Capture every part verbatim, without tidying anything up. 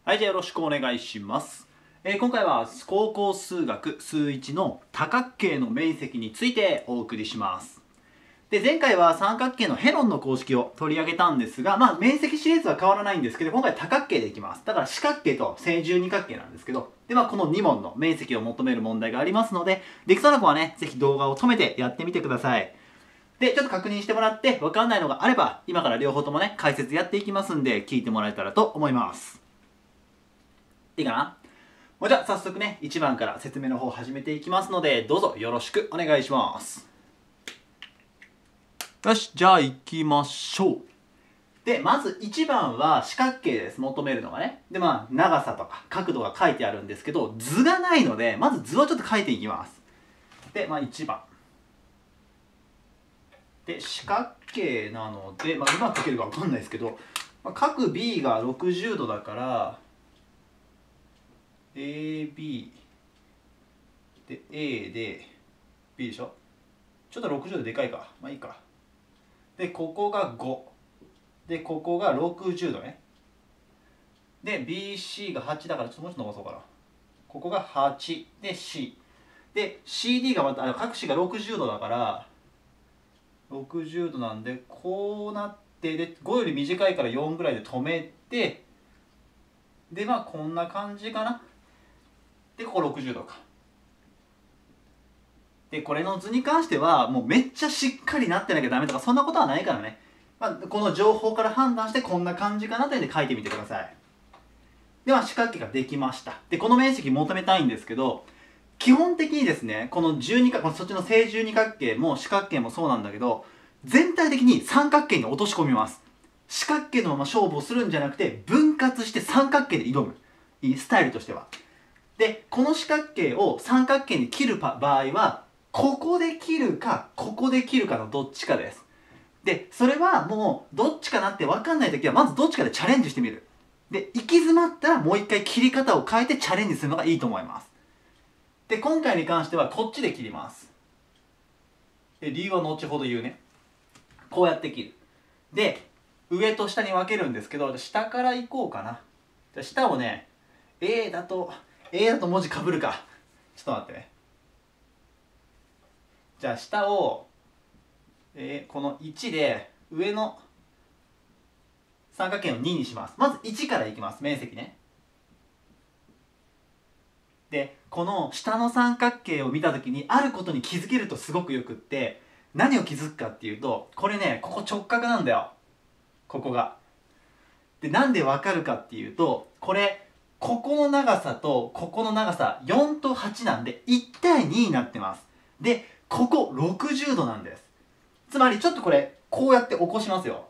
はい、じゃあよろしくお願いします。えー今回は高校数学数いちの多角形の面積についてお送りします。で、前回は三角形のヘロンの公式を取り上げたんですが、まあ面積シリーズは変わらないんですけど、今回多角形でいきます。だから四角形と正十二角形なんですけど、で、まあこのに問の面積を求める問題がありますので、できそうな子はね、ぜひ動画を止めてやってみてください。で、ちょっと確認してもらって、わかんないのがあれば、今から両方ともね、解説やっていきますんで、聞いてもらえたらと思います。いいかな？もうじゃあ早速ね、いちばんから説明の方を始めていきますので、どうぞよろしくお願いします。よし、じゃあ行きましょう。で、まずいちばんは四角形です。求めるのがね。で、まあ、長さとか角度が書いてあるんですけど、図がないので、まず図をちょっと書いていきます。で、まあいちばん。で、四角形なので、まあ、うまく書けるかわかんないですけど、まあ、角 B がろくじゅうどだから、エービー で A で B でしょ。ちょっとろくじゅうどでかいか。まあいいか。で、ここがご。で、ここがろくじゅうどね。で、ビーシー がはちだから、ちょっともうちょっと伸ばそうかな。ここがはち。で、C。で、シーディー がまた、各 C がろくじゅうどだから、ろくじゅうどなんで、こうなって、で、ごより短いからよんぐらいで止めて、で、まあこんな感じかな。で、こころくじゅうどか。で、これの図に関しては、もうめっちゃしっかりなってなきゃダメとか、そんなことはないからね。まあ、この情報から判断して、こんな感じかなというので書いてみてください。では、四角形ができました。で、この面積求めたいんですけど、基本的にですね、このじゅうに角、そっちの正十二角形も四角形もそうなんだけど、全体的に三角形に落とし込みます。四角形のまま勝負をするんじゃなくて、分割して三角形で挑む。いいスタイルとしては。で、この四角形を三角形に切る場合は、ここで切るか、ここで切るかのどっちかです。で、それはもう、どっちかなって分かんないときは、まずどっちかでチャレンジしてみる。で、行き詰まったらもう一回切り方を変えてチャレンジするのがいいと思います。で、今回に関してはこっちで切ります。で、理由は後ほど言うね。こうやって切る。で、上と下に分けるんですけど、下から行こうかな。じゃ下をね、A だと、A だと文字かぶるか。ちょっと待ってね。じゃあ下を、えー、このいちで上の三角形をににします。まずいちからいきます。面積ね。で、この下の三角形を見たときにあることに気づけるとすごくよくって、何を気づくかっていうと、これね、ここ直角なんだよ。ここが。で、なんでわかるかっていうと、これ、ここの長さとここの長さよんとはちなんでいち対にになってます。で、こころくじゅうどなんです。つまりちょっとこれ、こうやって起こしますよ。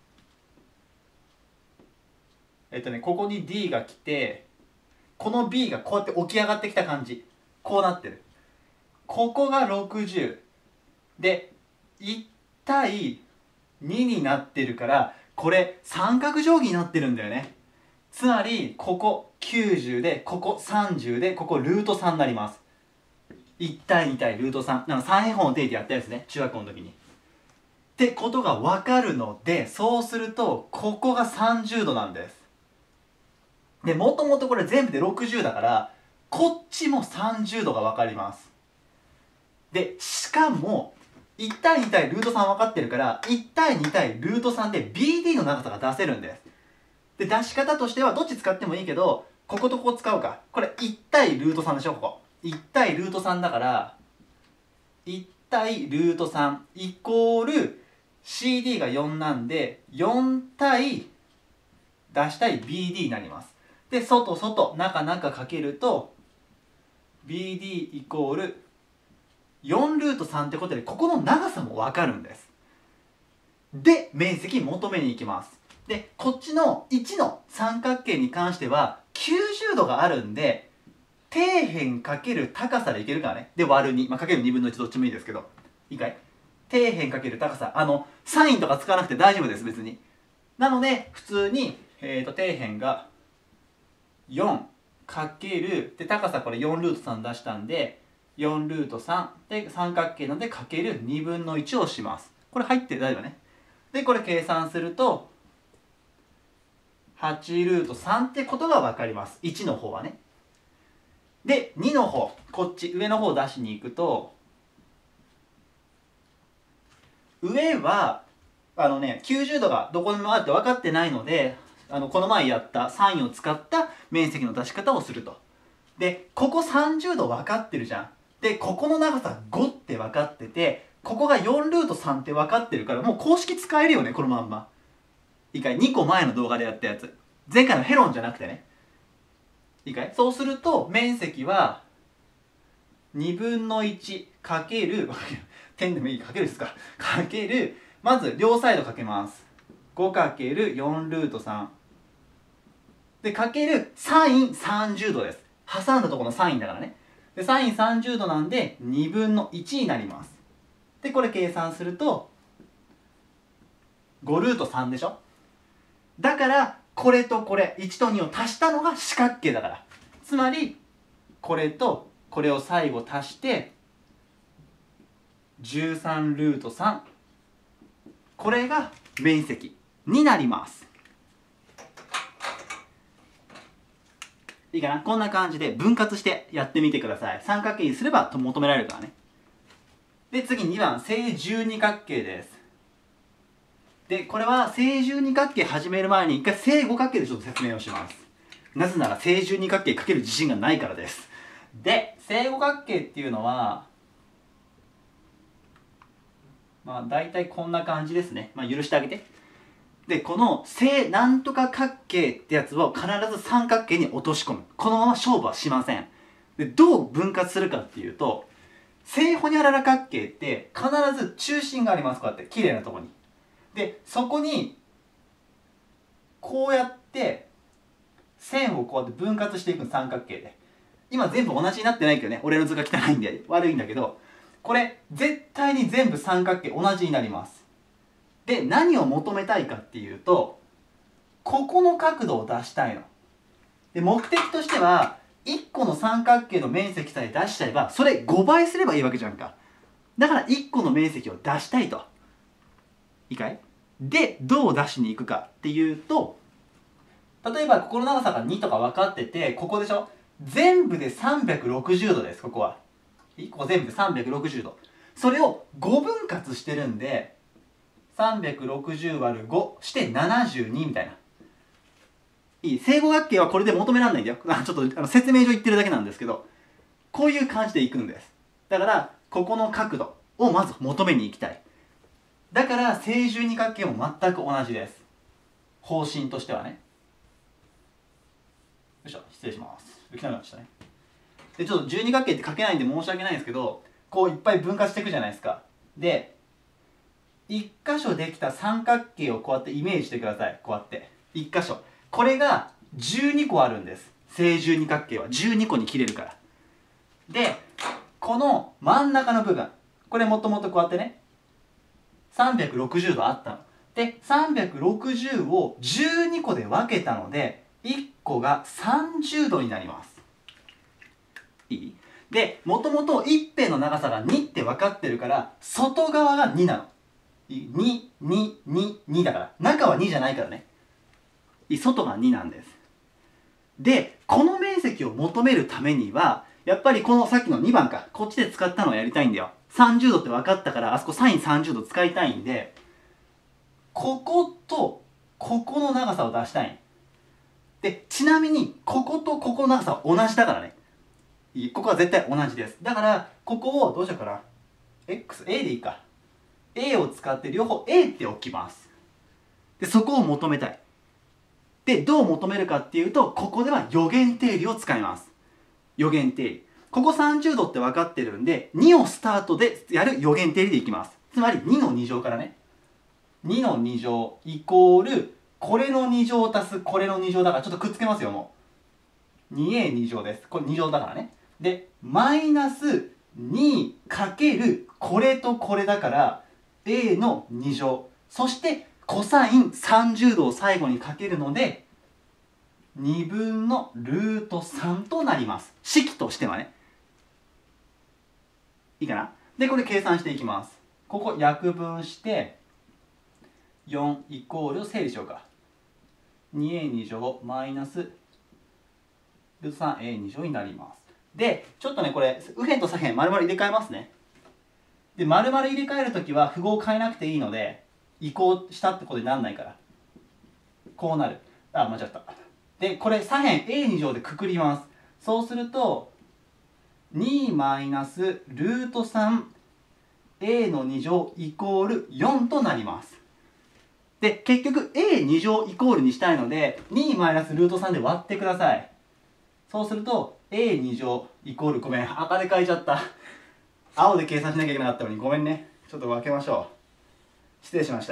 えっとね、ここに D が来て、この B がこうやって起き上がってきた感じ。こうなってる。ここがろくじゅう。で、いち対にになってるから、これ三角定規になってるんだよね。つまり、ここきゅうじゅうで、ここさんじゅうで、ここルートさんになります。いち対に対ルートさん。なの三平方の定理でやったやつね。中学校の時に。ってことがわかるので、そうすると、ここがさんじゅうどなんです。で、もともとこれ全部でろくじゅうだから、こっちもさんじゅうどがわかります。で、しかも、いち対に対ルートさん分かってるから、いち対に対ルートさんで ビーディー の長さが出せるんです。で、出し方としてはどっち使ってもいいけど、こことここ使うか。これいち対ルートさんでしょ、ここ。いち対ルートさんだから、いち対ルートさんイコール シーディー がよんなんで、よん対出したい ビーディー になります。で、外外、中中かけると、ビーディー イコールよんルートさんってことで、ここの長さもわかるんです。で、面積求めに行きます。で、こっちのいちの三角形に関してはきゅうじゅうどがあるんで、底辺かける高さでいけるからね。で、割るに。まあ、かけるにぶんのいちどっちもいいですけど。いいかい？底辺かける高さ。あの、サインとか使わなくて大丈夫です、別に。なので、普通に、えーと、底辺がよんかける、で、高さこれよんルートさん出したんで、よんルートさんで三角形なのでかけるにぶんのいちをします。これ入って大丈夫ね。で、これ計算すると、 はちルートさんってことが分かります。いちの方はね。でにの方、こっち上の方を出しに行くと、上はあのねきゅうじゅうどがどこにもあって分かってないので、あのこの前やったサインを使った面積の出し方をすると。でここさんじゅうど分かってるじゃん。でここの長さごって分かってて、ここがよんルートさんって分かってるから、もう公式使えるよねこのまんま。いいかい？にこまえの動画でやったやつ、前回のヘロンじゃなくてね。いいかい？そうすると面積はにぶんのいちかける点でもいいかけるですかかける、まず両サイドかけます。 ごかけるよん ルートさんでかけるサインさんじゅうどです。挟んだところのサインだからね。でサインさんじゅうどなんでにぶんのいちになります。でこれ計算するとごルートさんでしょ。だからこれとこれいちとにを足したのが四角形だから、つまりこれとこれを最後足してじゅうさんルートさん、これが面積になります。いいかな。こんな感じで分割してやってみてください。三角形にすれば求められるからね。で次にばん、正十二角形です。でこれは正十二角形始める前に一回正五角形でちょっと説明をします。なぜなら正十二角形かける自信がないからです。で正五角形っていうのはまあ大体こんな感じですね。まあ許してあげて。でこの正なんとか角形ってやつを必ず三角形に落とし込む。このまま勝負はしません。でどう分割するかっていうと、正ホニャララ角形って必ず中心があります。こうやって綺麗なところに。でそこにこうやって線をこうやって分割していく三角形で。今全部同じになってないけどね、俺の図が汚いんで悪いんだけど、これ絶対に全部三角形同じになります。で何を求めたいかっていうと、ここの角度を出したいの。で目的としてはいっこの三角形の面積さえ出しちゃえばそれごばいすればいいわけじゃんか。だからいっこの面積を出したいと。いいかい？でどう出しに行くかっていうと、例えばここの長さがにとか分かってて、ここでしょ。全部でさんびゃくろくじゅうどです。ここはいっこ全部でさんびゃくろくじゅうど。それをご分割してるんでさんびゃくろくじゅうわるごしてななじゅうにみたいな。いい？正五角形はこれで求められないんだよ。ちょっとあの説明上言ってるだけなんですけど、こういう感じでいくんです。だからここの角度をまず求めに行きたい。だから正十二角形も全く同じです。方針としてはね。よいしょ、失礼します。汚くなっちゃったね。でちょっと十二角形って書けないんで申し訳ないんですけど、こういっぱい分割していくじゃないですか。でいっ箇所できた三角形をこうやってイメージしてください。こうやっていっ箇所、これがじゅうにこあるんです。正十二角形はじゅうにこに切れるから。でこの真ん中の部分、これもともとこうやってねさんびゃくろくじゅうどあったので、さんびゃくろくじゅうをじゅうにこで分けたのでいっこがさんじゅうどになります。いい？でもともと一辺の長さがにって分かってるから、外側がになの。に、に、に、にだから。中はにじゃないからね。外がになんです。で、この面積を求めるためには、やっぱりこのさっきのにばんか、こっちで使ったのをやりたいんだよ。さんじゅうどって分かったから、あそこサインさんじゅうど使いたいんで、こことここの長さを出したい。で、ちなみに、こことここの長さは同じだからね。ここは絶対同じです。だから、ここをどうしようかな。X、A でいいか。A を使って両方 A って置きます。でそこを求めたい。でどう求めるかっていうと、ここでは余弦定理を使います。余弦定理、ここさんじゅうどって分かってるんでにをスタートでやる余弦定理でいきます。つまりにのに乗からね、にのに乗イコールこれのに乗足すこれのに乗だから、ちょっとくっつけますよ。もう にエーに 乗です。これに乗だからね。でマイナスにかけるこれとこれだから A のに乗、そしてコサインさんじゅうどを最後にかけるのでにぶんのルートさんとなります。式としてはね。いいかな。でこれ計算していきます。ここ約分してよんイコールを整理しようか。 にエーに乗マイナスルート さんエーに 乗になります。でちょっとねこれ右辺と左辺丸々入れ替えますね。で丸々入れ替えるときは符号を変えなくていいので移行したってことにならないからこうなる。あ間違った。でこれ左辺 エーに 乗でくくります。そうするとにマイナスルート さんエー のに乗イコールよんとなります。で結局 エーに 乗イコールにしたいのでにマイナスルート さんで割ってください。そうすると エーに 乗イコールごめん赤で書いちゃった青で計算しなきゃいけなかったのにごめんね。ちょっと分けましょう。失礼しました。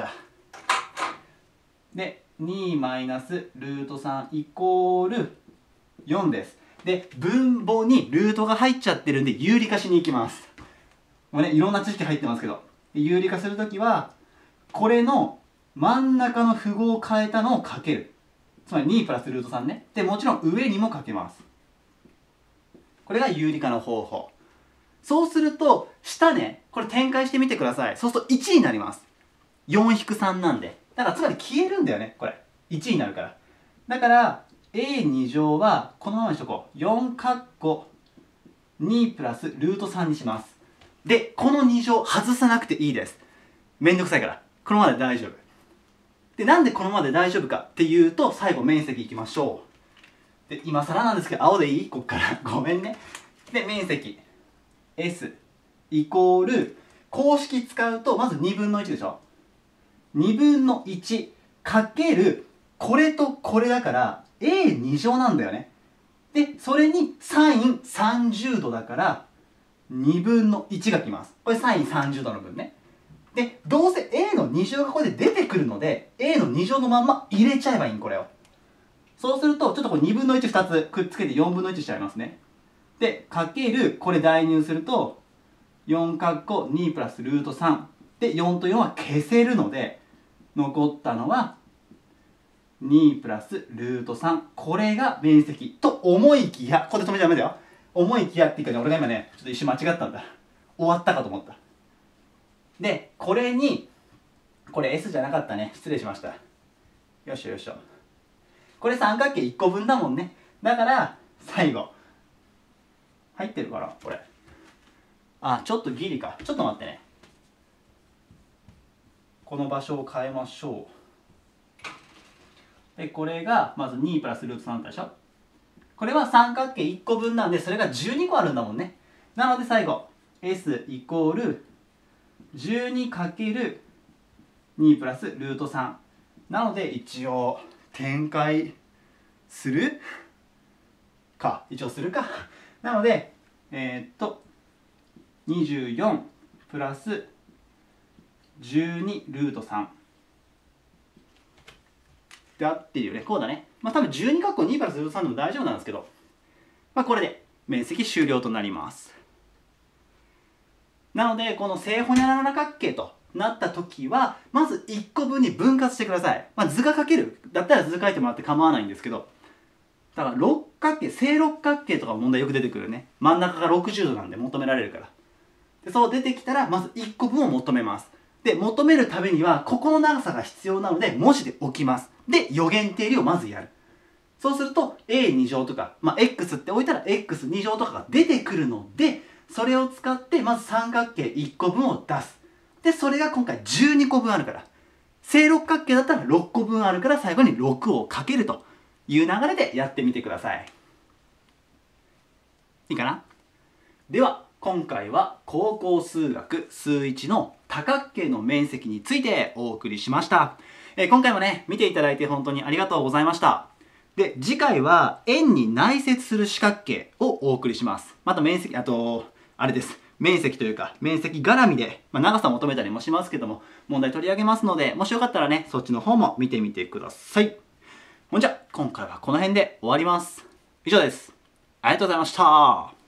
でにマイナスルート さんイコールよんです。で分母にルートが入っちゃってるんで有理化しに行きます。もうねいろんな知識入ってますけど有理化するときはこれの真ん中の符号を変えたのをかける。つまりにプラスルートさんね。でもちろん上にもかけます。これが有理化の方法。そうすると下ねこれ展開してみてください。そうするといちになります。よん引くさんなんでだからつまり消えるんだよねこれいちになるから。だから エーに 乗はこのままにしとこう。よんかっこにプラスルートさんにします。でこのに乗外さなくていいです。めんどくさいからこのままで大丈夫。でなんでこのままで大丈夫かっていうと最後面積いきましょう。で今更なんですけど青でいいこっからごめんね。で面積 S イコール公式使うとまずにぶんのいちでしょ。にぶんのいちかけるこれとこれだから エーに 乗なんだよね。でそれにサインさんじゅうどだからにぶんのいちがきます。これサインさんじゅうどの分ね。でどうせ A のに乗がここで出てくるので A のに乗のまんま入れちゃえばいいんこれを。そうするとちょっとこれにぶんのいちふたつくっつけてよんぶんのいちしちゃいますね。でかけるこれ代入するとよんかっこにプラスルートさんでよんとよんは消せるので残ったのはにプラスルートさん。これが面積と思いきやここで止めちゃダメだよ。思いきやっていうかね俺が今ねちょっと一瞬間違ったんだ。終わったかと思った。でこれにこれ S じゃなかったね失礼しました。よいしょよいしょ。これ三角形いっこぶんだもんね。だから最後入ってるかなこれ。あちょっとギリか。ちょっと待ってね。この場所を変えましょう。でこれがまずにプラスルートさんだったでしょ。これは三角形いっこぶんなんでそれがじゅうにこあるんだもんね。なので最後 S イコールじゅうにかけるにプラスルートさんなので一応展開するか一応するかなのでえー、っとにじゅうよんプラスじゅうにルートさんで合ってるよね。こうだね。まあ多分じゅうにかっこにプラスルートさんでも大丈夫なんですけど、まあこれで面積終了となります。なのでこの正ホニャララ角形となった時はまずいっこぶんに分割してください。まあ、図が書けるだったら図書いてもらって構わないんですけど、だから六角形正六角形とか問題よく出てくるね。真ん中がろくじゅうどなんで求められるから。でそう出てきたらまずいっこぶんを求めます。で求めるためにはここの長さが必要なので文字で置きます。で余弦定理をまずやる。そうすると エーに 乗とか、まあ、X って置いたら エックスに 乗とかが出てくるのでそれを使ってまず三角形いっこぶんを出す。でそれが今回じゅうにこぶんあるから正六角形だったらろっこぶんあるから最後にろくをかけるという流れでやってみてください。いいかな。では今回は高校数学数いちの多角形の面積についてお送りしました。えー、今回もね見ていただいて本当にありがとうございました。で次回は円に内接する四角形をお送りします。また面積あとあれです面積というか面積絡みで、まあ、長さを求めたりもしますけども問題取り上げますのでもしよかったらねそっちの方も見てみてください。ほんじゃ今回はこの辺で終わります。以上です。ありがとうございました。